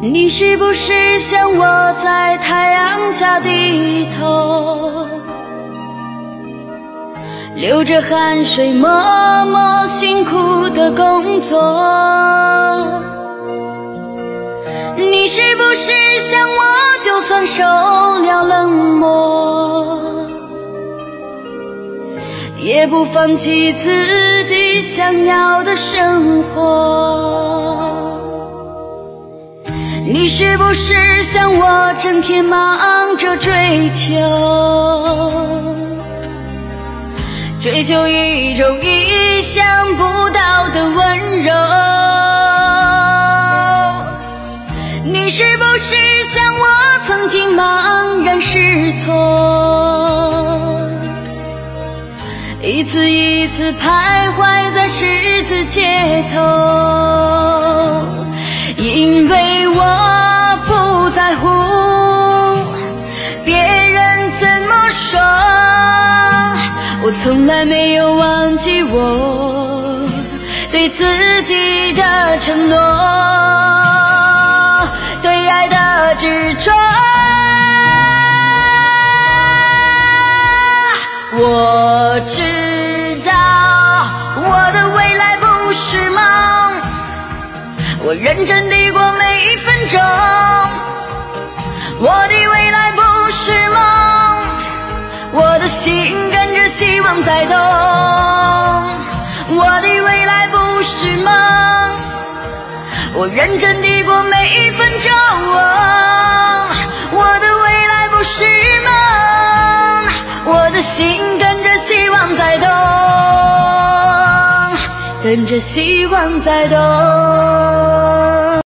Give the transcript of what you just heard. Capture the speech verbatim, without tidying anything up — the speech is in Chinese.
你是不是像我在太阳下低头，流着汗水默默辛苦的工作？你是不是像我就算受了冷漠，也不放弃自己想要的生活？你是不是像我整天忙着追求，追求一种意想不到的温柔？你是不是像我曾经茫然失措，一次一次徘徊在十字街头？因为我不在乎别人怎么说，我从来没有忘记我对自己的承诺，对爱的执着。我知道我的未来不是梦，我认真地过每一分钟。我的未来不是梦，我的心跟着希望在动。我的未来不是梦，我认真地过每一分钟。我的未来不是梦，我的心跟着希望在动，跟着希望在动。